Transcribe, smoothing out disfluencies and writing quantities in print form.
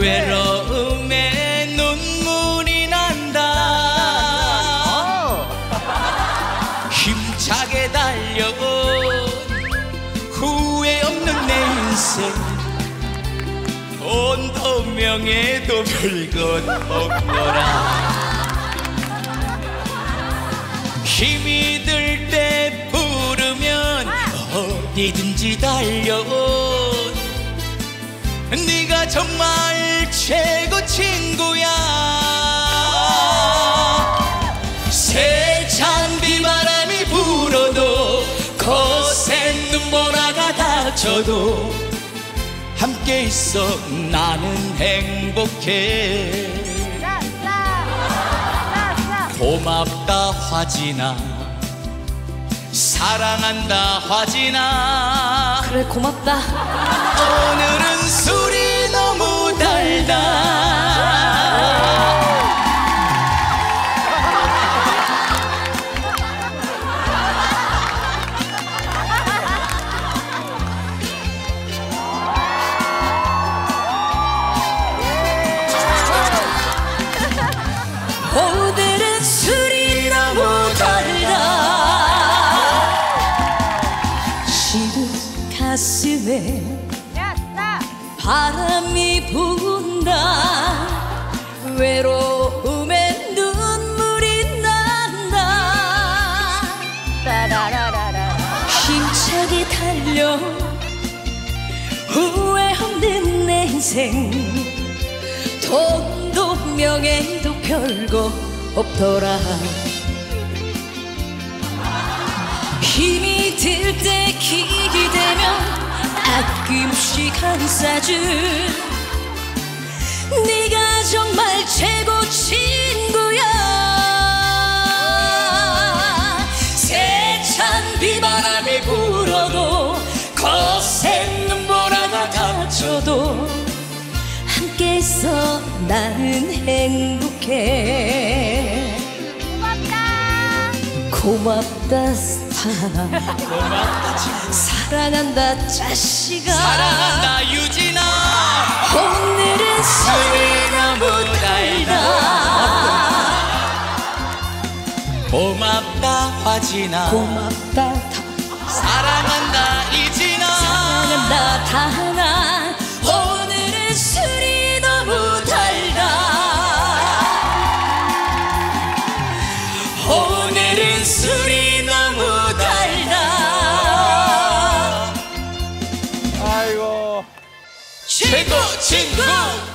외로움에 눈물이 난다. 힘차게 달려온 후회 없는 내 인생, 온도 명예도 별것 없더라. 힘이 들 때 부르면 어디든지 달려온 네가 정말 최고 친구야. 세찬 비바람이 불어도 거센 눈보라가 닥쳐도 함께 있어 나는 행복해. 고맙다 화진아, 사랑한다 화진아. 그래 고맙다. 오늘은 술이 너무 달다. 오늘은 술이 너무 달다. 시든 가슴에 바람이 분다. 외로움에 눈물이 난다. 힘차게 달려 후회 없는 내 인생, 돈도 명예도 별거 없더라. 힘이 들 때 기대면 아낌없이 감싸준 네가 정말 최고 친구야. 세찬 비바람이 불어도 거센 눈보라가 닥쳐도 함께 있어 나는 행복해. 고맙다 사랑. 고맙다 친구. 사랑한다 자식아. 사랑한다 유진아. 오늘은 술이 너무 달다. 고맙다 화진아. 고맙다 사랑한다 이진아. 사랑한다 다나. 오늘은 술이 너무 달다. 오늘은 술이 너무 달다. 아이고 최고 친구.